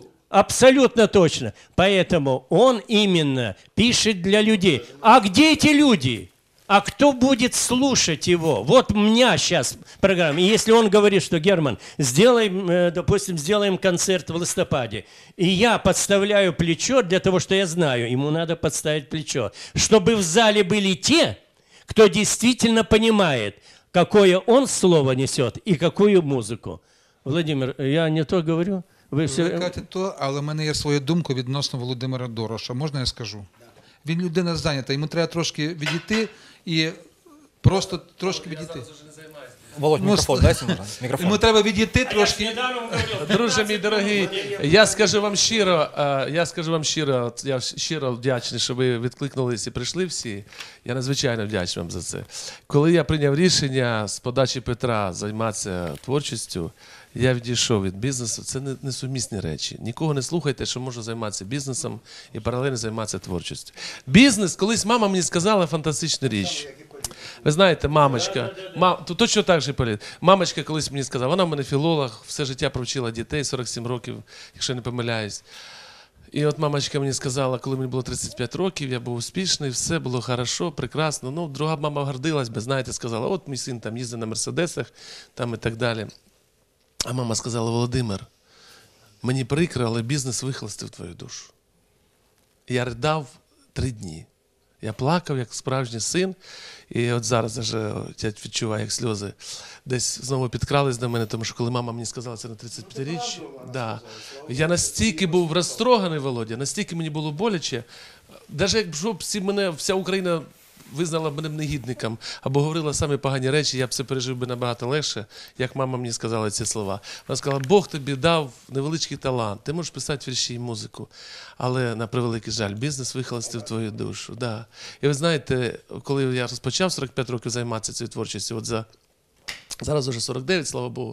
Speaker 3: Абсолютно точно. Поэтому он именно пишет для людей. А где эти люди? А кто будет слушать его? Вот у меня сейчас программа. И если он говорит, что, Герман, сделаем, допустим, сделаем концерт в листопаде, и я подставляю плечо для того, что я знаю, ему надо подставить плечо, чтобы в зале были те, кто действительно понимает, какое он слово несет и какую музыку. Владимир, я не то говорю? Ви все...
Speaker 9: Ви кажете то, але в мене є своя думка відносно Володимира Дороша. Можна я скажу? Він людина зайнята, йому треба трошки відійти і просто трошки відійти.
Speaker 1: Володь, мікрофон, дайте мікрофон.
Speaker 9: Йому треба відійти трошки.
Speaker 2: Друже мій дорогий, я скажу вам щиро, я скажу вам щиро, я щиро вдячний, що ви відкликнулися і прийшли всі. Я надзвичайно вдячний вам за це. Коли я прийняв рішення з подачі Петра займатися творчістю, я відійшов від бізнесу. Це несумісні речі. Нікого не слухайте, що можу займатися бізнесом і паралельно займатися творчістю. Бізнес, колись мама мені сказала фантастичну річ. Ви знаєте, мамочка, мам, то точно так же, Політ. Мамочка колись мені сказала, вона в мене філолог, все життя провчила дітей, сорок сім років, якщо не помиляюсь. І от мамочка мені сказала, коли мені було тридцять п'ять років, я був успішний, все було хорошо, прекрасно. Ну, друга мама гордилась би, знаєте, сказала, от мій син там їздить на мерседесах, там і так далі. А мама сказала, Володимир, мені прикро, але бізнес вихолостив твою душу. Я ридав три дні. Я плакав, як справжній син. І от зараз вже я відчуваю, як сльози десь знову підкрались до мене, тому що коли мама мені сказала це на тридцятип'ятиріччя, да, я настільки був розстроганий, Володя, настільки мені було боляче. Навіть якщо б всі мене, вся Україна визнала мене негідником або говорила самі погані речі, я б це пережив би набагато легше, як мама мені сказала ці слова. Вона сказала, Бог тобі дав невеличкий талант, ти можеш писати вірші і музику, але, на превеликий жаль, бізнес вихолостив твою душу. Да. І ви знаєте, коли я розпочав сорок п'ять років займатися цією творчістю, от за, зараз вже сорок дев'ять, слава Богу,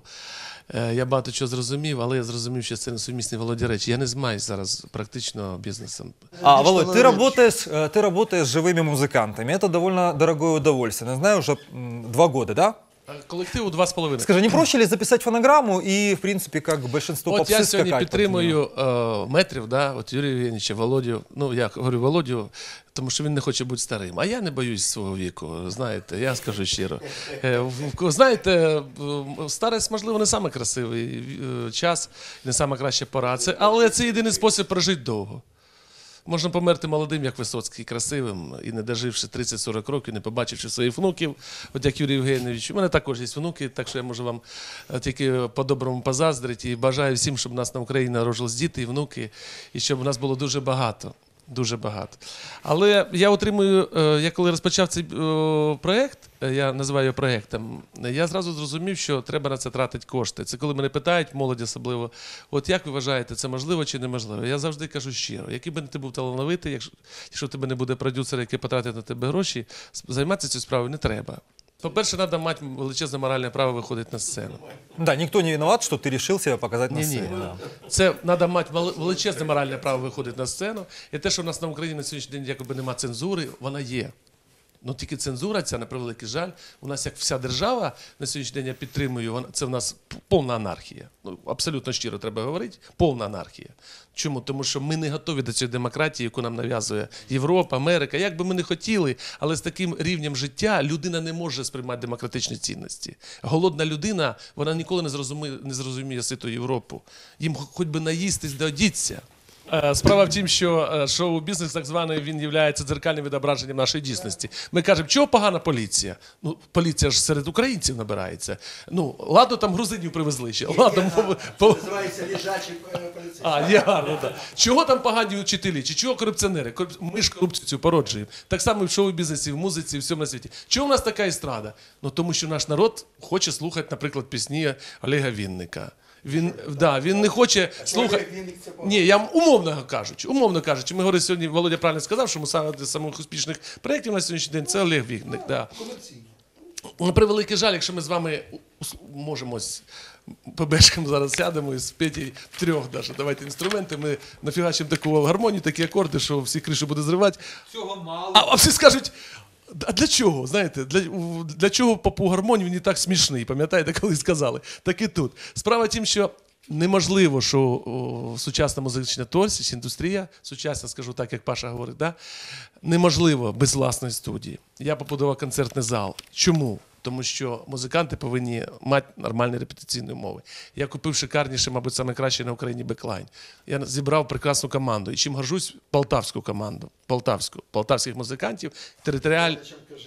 Speaker 2: я багато чого зрозумів, але я зрозумів, що це несумісні, Володя, речі. Я не займаюся зараз практично бізнесом.
Speaker 1: А, Володь, ты работаешь, ты работаешь с живыми музыкантами. Это довольно дорогое удовольствие. Я знаю, уже м, два года, да?
Speaker 2: Колективу два з половиною.
Speaker 1: Скажи, не проще ли записать фонограмму и, в принципе, как большинство
Speaker 2: От
Speaker 1: попсы
Speaker 2: я сьогодні
Speaker 1: скакать?
Speaker 2: підтримую е, метрів, да, от Юрія Євгеновича, Володю, ну я говорю Володю, тому що він не хоче бути старим. А я не боюсь свого віку, знаєте, я скажу щиро. Е, в- знаєте, е, старість, можливо, не самий красивий е, час, не сама краща пора, це, але це єдиний спосіб прожити довго. Можна померти молодим, як Висоцький, красивим, і не доживши тридцять-сорок років, не побачивши своїх внуків, от як Юрій Євгенович. У мене також є внуки, так що я можу вам е, тільки по-доброму позаздрити. І бажаю всім, щоб у нас на Україні народжились діти і внуки, і щоб у нас було дуже багато. Дуже багато. Але я отримую, е, я коли розпочав цей е, проєкт, е, я називаю його проєктом, я зразу зрозумів, що треба на це тратити кошти. Це коли мене питають, молодь особливо, от як ви вважаєте, це можливо чи неможливо? Я завжди кажу щиро, який би ти був талановитий, якщо, якщо в тебе не буде продюсера, який потратить на тебе гроші, займатися цією справою не треба. По-перше, треба мати величезне моральне право виходити на сцену.
Speaker 1: Да, никто не виноват, что ты решил себя показать на
Speaker 2: Ні-ні.
Speaker 1: сцене. Да.
Speaker 2: Це треба мати вели- величезне моральне право виходити на сцену. І те, що в нас на Україні на сьогоднішній день якоби немає цензури, вона є. Ну тільки цензура, ця, на превеликий жаль, у нас як вся держава, на сьогоднішній день я підтримую, вона, це в нас п- повна анархія. Ну, абсолютно щиро треба говорити, повна анархія. Чому? Тому що ми не готові до цієї демократії, яку нам нав'язує Європа, Америка. Як би ми не хотіли, але з таким рівнем життя людина не може сприймати демократичні цінності. Голодна людина, вона ніколи не зрозуміє, не зрозуміє ситу Європу. Їм хоч би наїстись, да одіться. Е, Справа в тім, що е, шоу-бізнес, так званий, він є дзеркальним відображенням нашої дійсності. Ми кажемо, чого погана поліція? Ну, поліція ж серед українців набирається. Ну, ладно, там грузинів привезли ще. Ладно, по- по-
Speaker 6: Називається лежачий поліцейський.
Speaker 2: а, є гарно, так. Чого там погані вчителі? Чи чого корупціонери? Коруп- Ми ж корупцію цю породжуємо. Так само і в шоу-бізнесі, в музиці, і в всьому на світі. Чого в нас така естрада? Ну, тому що наш народ хоче слухати, наприклад, пісні Олега Вінника. Він, да, він не хоче слухати. Ні, я вам умовно кажучи, умовно кажучи, ми говорили сьогодні, Володя правильно сказав, що ми саме з самих успішних проєктів на сьогоднішній день це Олег Вінник. Да. На превеликий жаль, якщо ми з вами ус- можемо ось ПБшкам зараз сядемо і спіти трьох даже, давайте інструменти, ми нафігачимо таку гармонію, такі акорди, що всі кришу буде зривати.
Speaker 9: Цього мало.
Speaker 2: А, а всі скажуть, а для чого? Знаєте, для, у- для чого попу гармонію, він і так смішний, пам'ятаєте, коли сказали? Так і тут. Справа в тім, що неможливо, що о, сучасна музична творчість, індустрія, сучасна, скажу так, як Паша говорить, да? Неможливо без власної студії. Я побудував концертний зал. Чому? Тому що музиканти повинні мати нормальні репетиційні умови. Я купив шикарніший, мабуть, найкращий на Україні беклайн. Я зібрав прекрасну команду. І чим горжусь? Полтавську команду. Полтавську. Полтавських музикантів. Територіаль...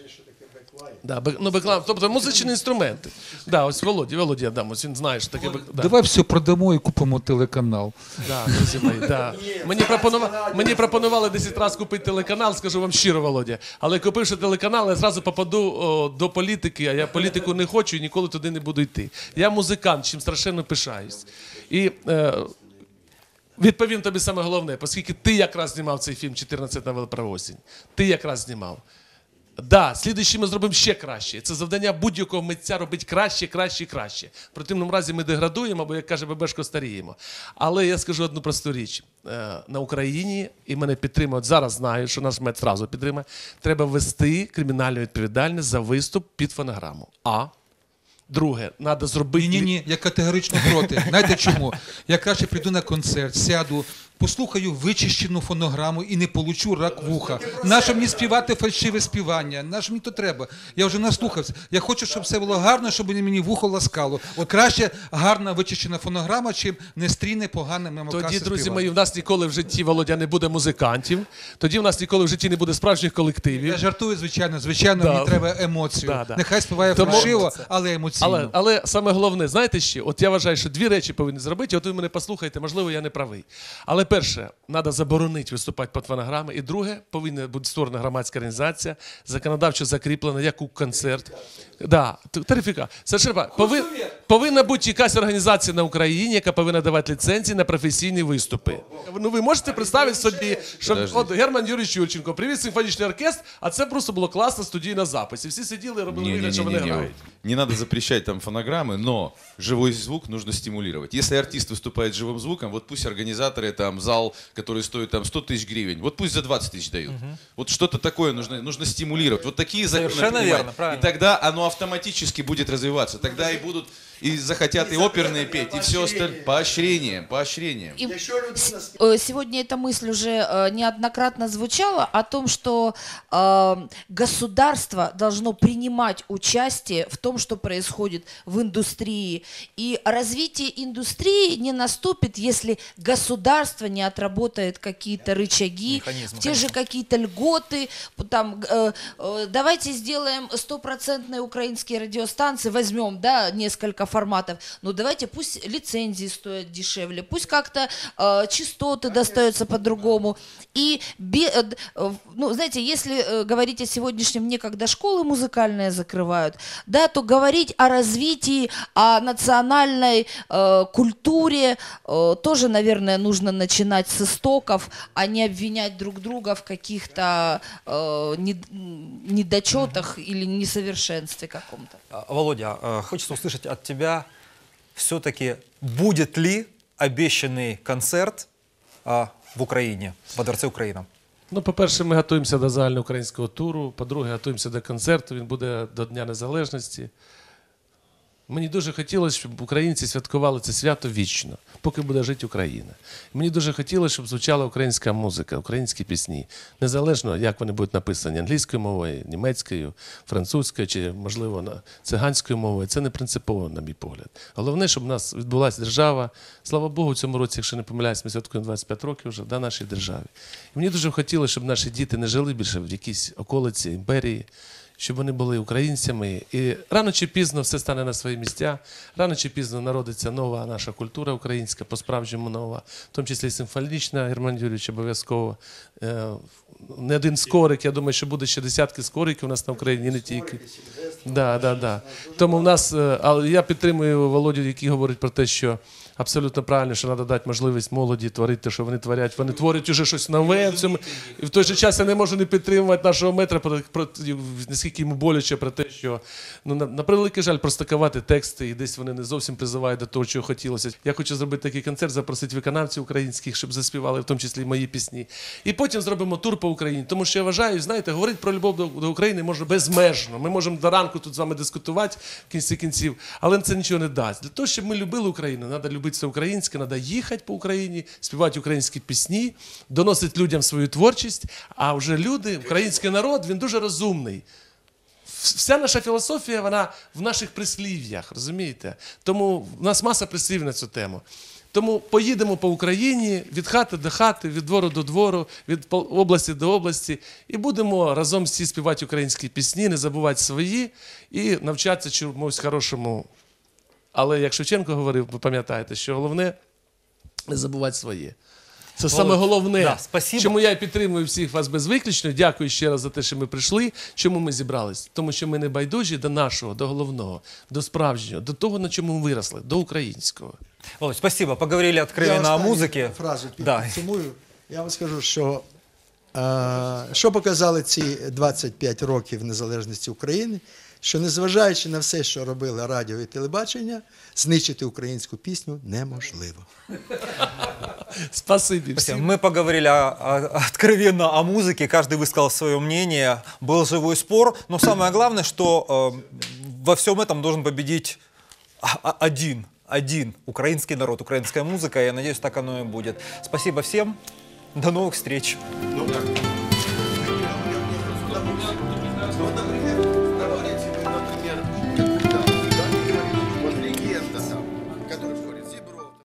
Speaker 2: Да, бек... ну, беклайн, тобто музичні інструменти. Да, ось Володі, Володі я дам, ось він знає, що таке бек... да.
Speaker 9: Давай все продамо і купимо телеканал.
Speaker 2: Да, друзі мої, да. Мені, пропонували, мені пропонували десять разів купити телеканал, скажу вам щиро, Володя. Але купивши телеканал, я зразу попаду о, до політики, а я політику не хочу і ніколи туди не буду йти. Я музикант, чим страшенно пишаюсь. І е, відповім тобі саме головне, оскільки ти якраз знімав цей фільм «чотирнадцять новел про осінь». Ти якраз знімав. Да, слідуючий ми зробимо ще краще. Це завдання будь-якого митця робити краще, краще, краще. В противному разі ми деградуємо, або, як каже Бебешко, старіємо. Але я скажу одну просту річ. Е, На Україні, і мене підтримують, зараз знаю, що наш мед зразу підтримує, треба ввести кримінальну відповідальність за виступ під фонограму. А. Друге, треба зробити...
Speaker 9: Ні, ні, ні, я категорично проти. Знаєте чому? Я краще прийду на концерт, сяду послухаю вичищену фонограму і не получу рак вуха. Нащо мені співати фальшиве співання? Нащо мені то треба? Я вже наслухався. Я хочу, щоб все було гарно, щоб мені вухо ласкало. От краще гарна вичищена фонограма, чим нестрійне, погане мемокаси
Speaker 2: Тоді, друзі
Speaker 9: співання.
Speaker 2: мої, в нас ніколи в житті, Володя, не буде музикантів. Тоді в нас ніколи в житті не буде справжніх колективів.
Speaker 9: Я жартую, звичайно. Звичайно,
Speaker 2: Да.
Speaker 9: мені треба емоцію.
Speaker 2: Да, да.
Speaker 9: Нехай співає
Speaker 2: Тому-
Speaker 9: фальшиво, але емоційно.
Speaker 2: Але, але саме головне, знаєте що? От я вважаю, що дві речі повинні зробити, от ви мене послухайте, можливо, я не правий. Але перше, треба заборонити виступати під фонограми. І друге, повинна бути створена громадська організація, законодавчо закріплена, як у концерт. Да, т- тарифіка. Совершенно Пови... Повинна бути якась організація на Україні, яка повинна давати ліцензії на професійні виступи. Ну ви можете представити собі, що
Speaker 8: Подожди.
Speaker 2: от Герман Юрійович Юрченко привіз симфонічний оркестр, а це просто було класно студійна запис. І всі сиділи і робили вигляд, що вони
Speaker 8: Не-не-не-не.
Speaker 2: грають.
Speaker 8: Не надо запрещать там фонограммы, но живой звук нужно стимулировать. Если артист выступает живым звуком, вот пусть организаторы, там, зал, который стоит там сто тысяч гривен, вот пусть за двадцать тысяч дают. Вот что-то такое нужно, нужно стимулировать. Вот такие законы
Speaker 1: Совершенно
Speaker 8: принимать.
Speaker 1: верно, правильно.
Speaker 8: И тогда оно автоматически будет развиваться. Тогда и будут, и захотят и оперные петь, и все остальное. Поощрение, поощрение.
Speaker 7: И с- э, сегодня эта мысль уже э, неоднократно звучала о том, что э, государство должно принимать участие в том, что происходит в индустрии. И развитие индустрии не наступит, если государство не отработает какие-то рычаги,
Speaker 1: Механизмы,
Speaker 7: те же какие-то льготы. Там, э, э, давайте сделаем стопроцентные украинские радиостанции, возьмем, да, несколько форматов. Ну давайте пусть лицензии стоят дешевле, пусть как-то э, частоты достаются по-другому. И, бе- э, д- э, ну, знаете, если э, говорить о сегодняшнем дне, когда школы музыкальные закрывают, да, то говорить о развитии, о национальной э, культуре э, тоже, наверное, нужно начинать с истоков, а не обвинять друг друга в каких-то э, нед- недочетах или несовершенстве каком-то.
Speaker 1: А, Володя, э, хочется услышать от тебя, все-таки будет ли обещанный концерт а, в Украине, во Дворце Украина?
Speaker 2: Ну, по-перше, ми готуємося до загальноукраїнського туру. По-друге, готуємося до концерту. Він буде до Дня Незалежності. Мені дуже хотілося, щоб українці святкували це свято вічно, поки буде жити Україна. Мені дуже хотілося, щоб звучала українська музика, українські пісні. Незалежно, як вони будуть написані англійською мовою, німецькою, французькою чи, можливо, на циганською мовою. Це не принципово, на мій погляд. Головне, щоб у нас відбулася держава. Слава Богу, в цьому році, якщо не помиляюсь, ми святкуємо двадцять п'ять років вже в нашій державі. І мені дуже хотілося, щоб наші діти не жили більше в якійсь околиці, імперії, щоб вони були українцями. І рано чи пізно все стане на свої місця, рано чи пізно народиться нова наша культура українська, по-справжньому нова, в тому числі і симфонічна, Герман Юрійович, обов'язково. Е, Не один скорик, я думаю, що буде ще десятки скориків у нас на Україні, не тільки. Да, да, да. Тому в нас, е, але я підтримую Володю, який говорить про те, що абсолютно правильно, що треба дати можливість молоді творити те, що вони творять. Вони творять уже щось нове в цьому. І в той же час я не можу не підтримувати нашого метра, про, про, наскільки йому боляче про те, що, ну, на, на превеликий жаль, простакувати тексти, і десь вони не зовсім призивають до того, чого хотілося. Я хочу зробити такий концерт, запросити виконавців українських, щоб заспівали, в тому числі і мої пісні. І потім зробимо тур по Україні. Тому що я вважаю, знаєте, говорити про любов до, до України можна безмежно. Ми можемо до ранку тут з вами дискутувати в кінці кінців, але це нічого не дасть. Для того, щоб ми любили Україну, треба любити все українське, треба їхати по Україні, співати українські пісні, доносити людям свою творчість, а вже люди, український народ, він дуже розумний. Вся наша філософія, вона в наших прислів'ях, розумієте? Тому в нас маса прислів на цю тему. Тому поїдемо по Україні від хати до хати, від двору до двору, від області до області і будемо разом всі співати українські пісні, не забувати свої і навчатися чомусь хорошому. Але як Шевченко говорив, ви пам'ятаєте, що головне не забувати своє. Це саме головне,
Speaker 1: да, спасибо.
Speaker 2: чому я підтримую всіх вас безвиключно. Дякую ще раз за те, що ми прийшли. Чому ми зібрались? Тому що ми не байдужі до нашого, до головного, до справжнього, до того, на чому ми виросли, до українського.
Speaker 1: Володь, спасибо. Поговорили откровенно
Speaker 6: Я
Speaker 1: о музыке.
Speaker 6: Фразу
Speaker 1: Да.
Speaker 6: підсумую. Я вам скажу, що е, що показали ці двадцять п'ять років незалежності України, що незважаючи на все, що робили радіо і телебачення, знищити українську пісню неможливо.
Speaker 2: Спасибі
Speaker 1: Спасибо.
Speaker 2: всім.
Speaker 1: Мы поговорили о- о- откровенно о музыке, каждый высказал свое мнение, был живой спор, но самое главное, что э, во всем этом должен победить а- а- один, один украинский народ, украинская музыка. Я надеюсь, так оно и будет. Спасибо всем. До новых встреч.
Speaker 4: Ну, так.